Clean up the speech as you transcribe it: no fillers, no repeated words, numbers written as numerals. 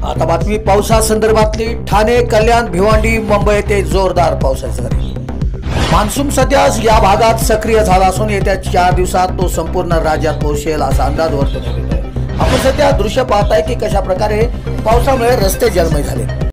आता बातमी पावसासंदर्भातली। ठाणे, कल्याण, भिवंडी, मुंबई येथे जोरदार पावसाची हजेरी। मान्सून सध्या या भागात सक्रिय झाला असून येत्या 4 दिवसात तो संपूर्ण राज्यात पोहोचेल असा अंदाज वर्तवण्यात येतोय। आपण सध्या दृश्य पाहताय की कशा प्रकारे पावसामुळे रस्ते जलमय झाले।